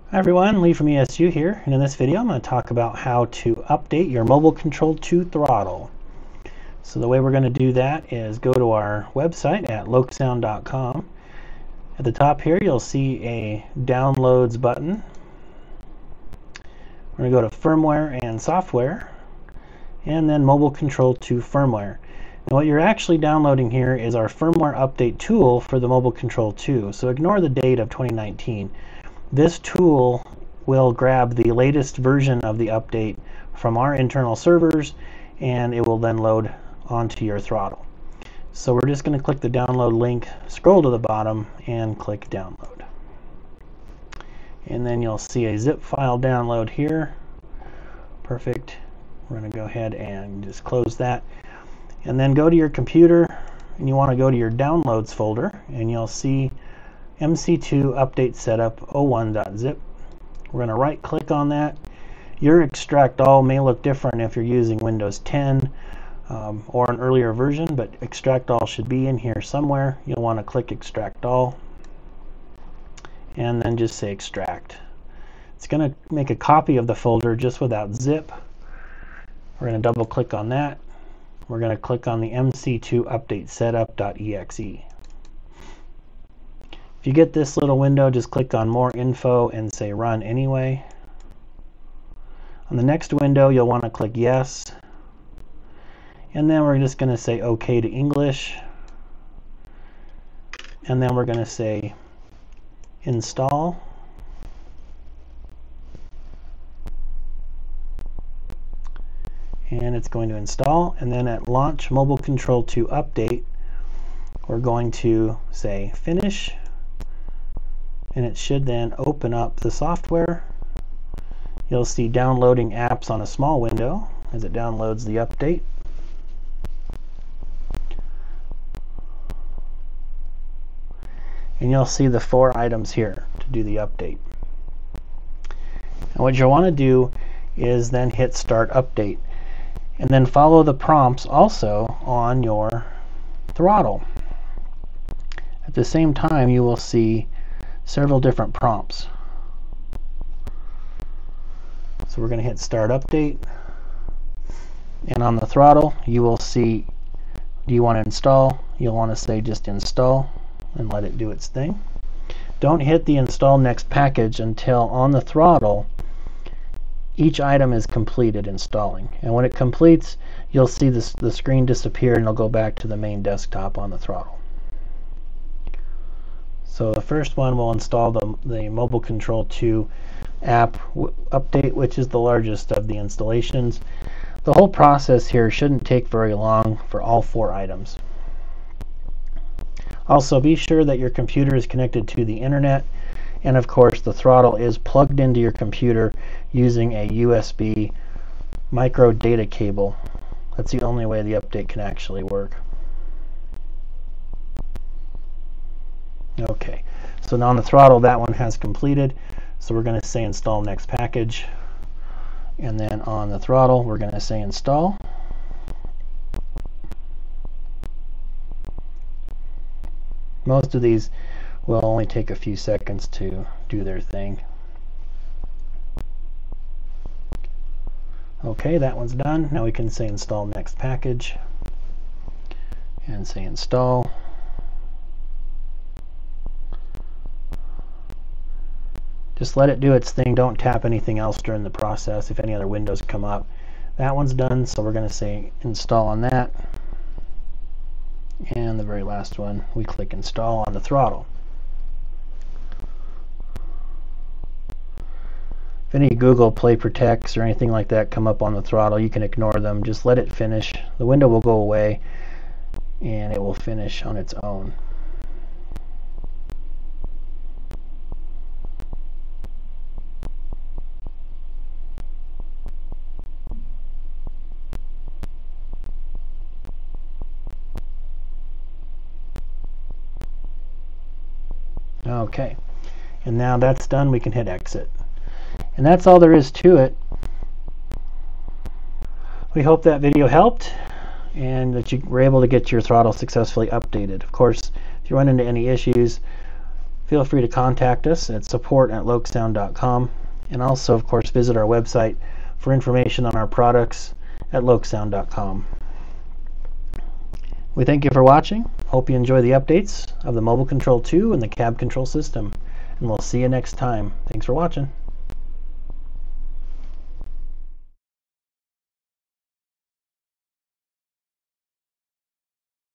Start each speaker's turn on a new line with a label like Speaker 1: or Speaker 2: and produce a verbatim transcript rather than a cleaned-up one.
Speaker 1: Hi everyone, Lee from E S U here, and in this video I'm going to talk about how to update your mobile control to Throttle. So the way we're going to do that is go to our website at lokesound dot com. At the top here you'll see a downloads button. We're going to go to firmware and software, and then mobile control to firmware. And what you're actually downloading here is our firmware update tool for the mobile control two. So ignore the date of twenty nineteen. This tool will grab the latest version of the update from our internal servers, and it will then load onto your Throttle. So we're just going to click the download link, scroll to the bottom, and click download. And then you'll see a zip file download here. Perfect. We're going to go ahead and just close that. And then go to your computer, and you want to go to your downloads folder, and you'll see M C two update setup oh one dot zip. We're going to right click on that. Your extract all may look different if you're using Windows ten um, or an earlier version, but extract all should be in here somewhere. You'll want to click extract all and then just say extract. It's going to make a copy of the folder just without zip. We're going to double click on that. We're going to click on the M C two update setup dot E X E. If you get this little window, just click on more info and say run anyway. On the next window you'll want to click yes, and then we're just going to say OK to English, and then we're going to say install, and it's going to install. And then at launch mobile control to update we're going to say finish, and it should then open up the software. You'll see downloading apps on a small window as it downloads the update. And you'll see the four items here to do the update. And what you'll want to do is then hit start update, and then follow the prompts also on your Throttle. At the same time you will see several different prompts. So we're going to hit start update, and on the Throttle you will see, do you want to install? You'll want to say just install and let it do its thing. Don't hit the install next package until on the Throttle each item is completed installing, and when it completes you'll see this, the screen disappear, and it'll go back to the main desktop on the Throttle. So the first one will install the, the Mobile Control two app w update, which is the largest of the installations. The whole process here shouldn't take very long for all four items. Also, be sure that your computer is connected to the internet, and of course the Throttle is plugged into your computer using a U S B micro data cable. That's the only way the update can actually work. Okay, so now on the Throttle that one has completed, so we're going to say install next package, and then on the Throttle we're going to say install. Most of these will only take a few seconds to do their thing. Okay, that one's done. Now we can say install next package and say install. Just let it do its thing. Don't tap anything else during the process if any other windows come up. That one's done, so we're going to say install on that. And the very last one, we click install on the Throttle. If any Google Play Protects or anything like that come up on the Throttle, you can ignore them. Just let it finish. The window will go away and it will finish on its own. Okay, and now that's done, we can hit exit. And that's all there is to it. We hope that video helped and that you were able to get your Throttle successfully updated. Of course, if you run into any issues, feel free to contact us at support at lokesound dot com, and also, of course, visit our website for information on our products at lokesound dot com. We thank you for watching. Hope you enjoy the updates of the Mobile Control two and the cab control system. And we'll see you next time. Thanks for watching.